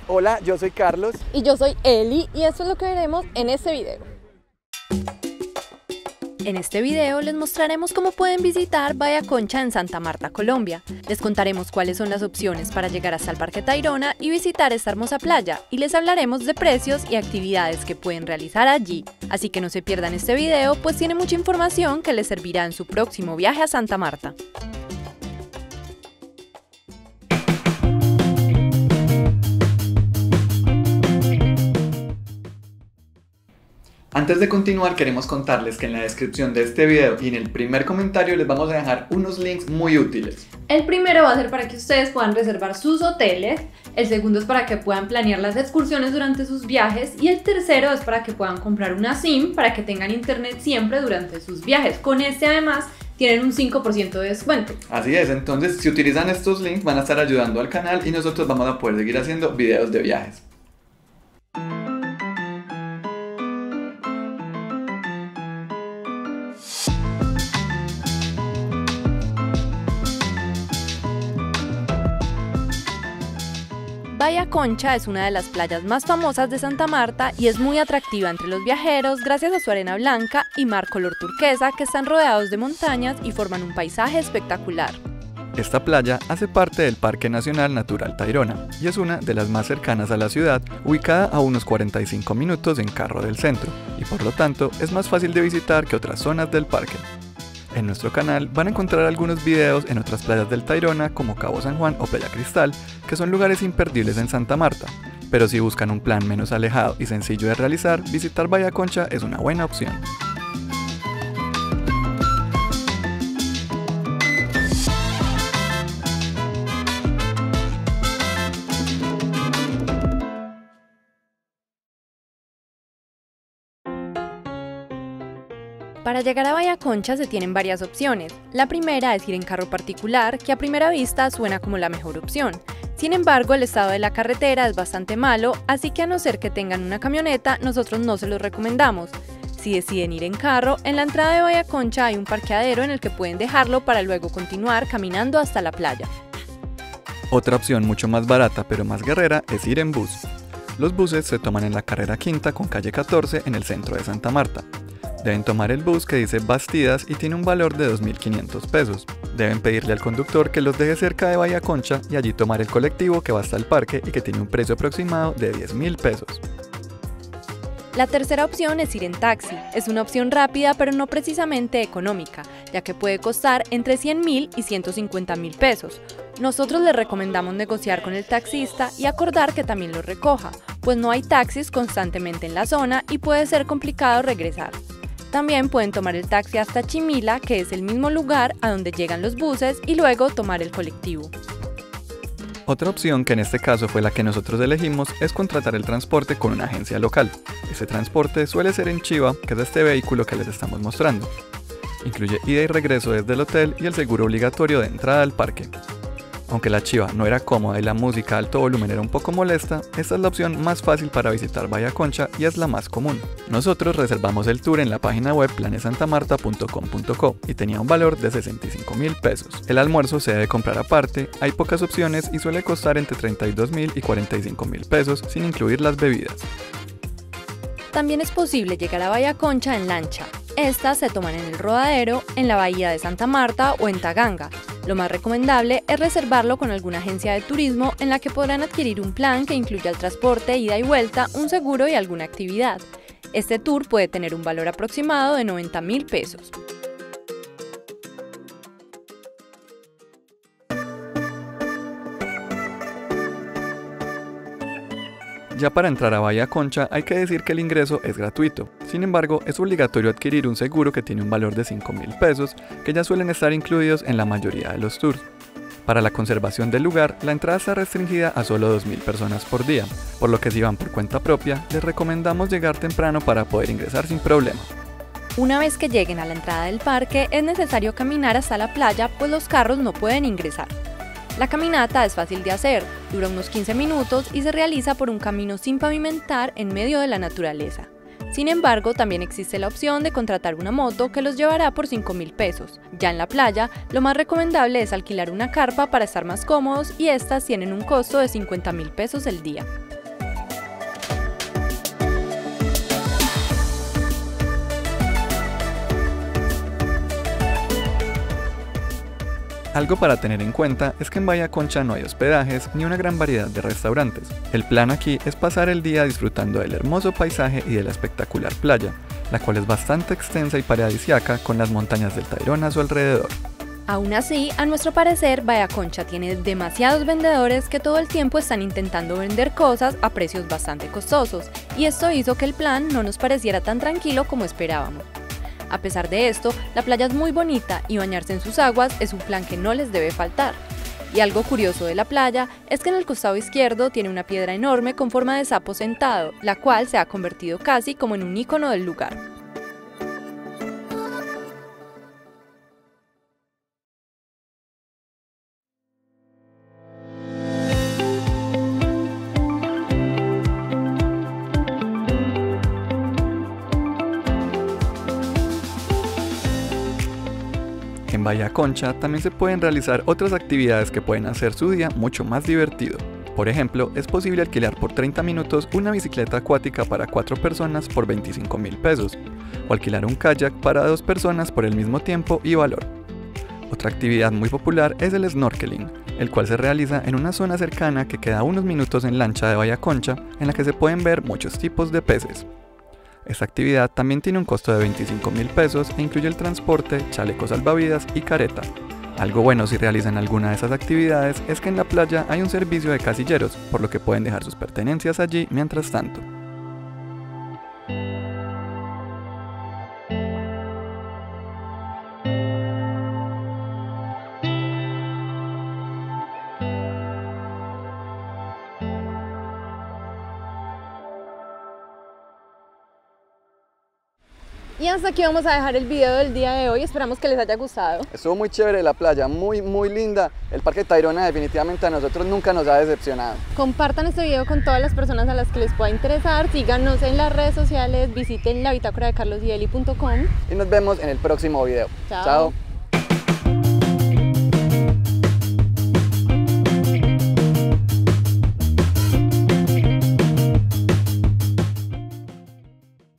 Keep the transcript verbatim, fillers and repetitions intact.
Hola, yo soy Carlos. Y yo soy Eli, y esto es lo que veremos en este video. En este video les mostraremos cómo pueden visitar Bahía Concha en Santa Marta, Colombia. Les contaremos cuáles son las opciones para llegar hasta el Parque Tayrona y visitar esta hermosa playa, y les hablaremos de precios y actividades que pueden realizar allí. Así que no se pierdan este video, pues tiene mucha información que les servirá en su próximo viaje a Santa Marta. Antes de continuar, queremos contarles que en la descripción de este video y en el primer comentario les vamos a dejar unos links muy útiles. El primero va a ser para que ustedes puedan reservar sus hoteles, el segundo es para que puedan planear las excursiones durante sus viajes y el tercero es para que puedan comprar una SIM para que tengan internet siempre durante sus viajes. Con este además tienen un cinco por ciento de descuento. Así es, entonces si utilizan estos links van a estar ayudando al canal y nosotros vamos a poder seguir haciendo videos de viajes. Bahía Concha es una de las playas más famosas de Santa Marta y es muy atractiva entre los viajeros gracias a su arena blanca y mar color turquesa que están rodeados de montañas y forman un paisaje espectacular. Esta playa hace parte del Parque Nacional Natural Tayrona y es una de las más cercanas a la ciudad, ubicada a unos cuarenta y cinco minutos en carro del centro, y por lo tanto es más fácil de visitar que otras zonas del parque. En nuestro canal van a encontrar algunos videos en otras playas del Tayrona como Cabo San Juan o Playa Cristal, que son lugares imperdibles en Santa Marta, pero si buscan un plan menos alejado y sencillo de realizar, visitar Bahía Concha es una buena opción. Para llegar a Bahía Concha se tienen varias opciones. La primera es ir en carro particular, que a primera vista suena como la mejor opción. Sin embargo, el estado de la carretera es bastante malo, así que a no ser que tengan una camioneta, nosotros no se los recomendamos. Si deciden ir en carro, en la entrada de Bahía Concha hay un parqueadero en el que pueden dejarlo para luego continuar caminando hasta la playa. Otra opción mucho más barata pero más guerrera es ir en bus. Los buses se toman en la carrera quinta con calle catorce en el centro de Santa Marta. Deben tomar el bus que dice Bastidas y tiene un valor de dos mil quinientos pesos. Deben pedirle al conductor que los deje cerca de Bahía Concha y allí tomar el colectivo que va hasta el parque y que tiene un precio aproximado de diez mil pesos. La tercera opción es ir en taxi. Es una opción rápida pero no precisamente económica, ya que puede costar entre cien mil y ciento cincuenta mil pesos. Nosotros les recomendamos negociar con el taxista y acordar que también lo recoja, pues no hay taxis constantemente en la zona y puede ser complicado regresar. También pueden tomar el taxi hasta Chimila, que es el mismo lugar a donde llegan los buses, y luego tomar el colectivo. Otra opción, que en este caso fue la que nosotros elegimos, es contratar el transporte con una agencia local. Ese transporte suele ser en Chiva, que es este vehículo que les estamos mostrando. Incluye ida y regreso desde el hotel y el seguro obligatorio de entrada al parque. Aunque la Chiva no era cómoda y la música a alto volumen era un poco molesta, esta es la opción más fácil para visitar Bahía Concha y es la más común. Nosotros reservamos el tour en la página web planes santa marta punto com punto co y tenía un valor de sesenta y cinco mil pesos. El almuerzo se debe comprar aparte, hay pocas opciones y suele costar entre treinta y dos mil y cuarenta y cinco mil pesos sin incluir las bebidas. También es posible llegar a Bahía Concha en lancha. Estas se toman en el Rodadero, en la bahía de Santa Marta o en Taganga. Lo más recomendable es reservarlo con alguna agencia de turismo en la que podrán adquirir un plan que incluya el transporte, ida y vuelta, un seguro y alguna actividad. Este tour puede tener un valor aproximado de noventa mil pesos. Ya para entrar a Bahía Concha hay que decir que el ingreso es gratuito, sin embargo es obligatorio adquirir un seguro que tiene un valor de cinco mil pesos, que ya suelen estar incluidos en la mayoría de los tours. Para la conservación del lugar, la entrada está restringida a solo dos mil personas por día, por lo que si van por cuenta propia, les recomendamos llegar temprano para poder ingresar sin problema. Una vez que lleguen a la entrada del parque, es necesario caminar hasta la playa, pues los carros no pueden ingresar. La caminata es fácil de hacer, dura unos quince minutos y se realiza por un camino sin pavimentar en medio de la naturaleza. Sin embargo, también existe la opción de contratar una moto que los llevará por cinco mil pesos. Ya en la playa, lo más recomendable es alquilar una carpa para estar más cómodos y estas tienen un costo de cincuenta mil pesos el día. Algo para tener en cuenta es que en Bahía Concha no hay hospedajes ni una gran variedad de restaurantes. El plan aquí es pasar el día disfrutando del hermoso paisaje y de la espectacular playa, la cual es bastante extensa y paradisíaca con las montañas del Tayrona a su alrededor. Aún así, a nuestro parecer, Bahía Concha tiene demasiados vendedores que todo el tiempo están intentando vender cosas a precios bastante costosos, y esto hizo que el plan no nos pareciera tan tranquilo como esperábamos. A pesar de esto, la playa es muy bonita y bañarse en sus aguas es un plan que no les debe faltar. Y algo curioso de la playa es que en el costado izquierdo tiene una piedra enorme con forma de sapo sentado, la cual se ha convertido casi como en un ícono del lugar. En Bahía Concha también se pueden realizar otras actividades que pueden hacer su día mucho más divertido. Por ejemplo, es posible alquilar por treinta minutos una bicicleta acuática para cuatro personas por veinticinco mil pesos, o alquilar un kayak para dos personas por el mismo tiempo y valor. Otra actividad muy popular es el snorkeling, el cual se realiza en una zona cercana que queda a unos minutos en lancha de Bahía Concha, en la que se pueden ver muchos tipos de peces. Esta actividad también tiene un costo de veinticinco mil pesos e incluye el transporte, chalecos salvavidas y careta. Algo bueno si realizan alguna de esas actividades es que en la playa hay un servicio de casilleros, por lo que pueden dejar sus pertenencias allí mientras tanto. Y hasta aquí vamos a dejar el video del día de hoy, esperamos que les haya gustado. Estuvo muy chévere la playa, muy muy linda. El Parque Tayrona definitivamente a nosotros nunca nos ha decepcionado. Compartan este video con todas las personas a las que les pueda interesar, síganos en las redes sociales, visiten la bitácora de carlos y eli punto com Y nos vemos en el próximo video. Chao. Chao.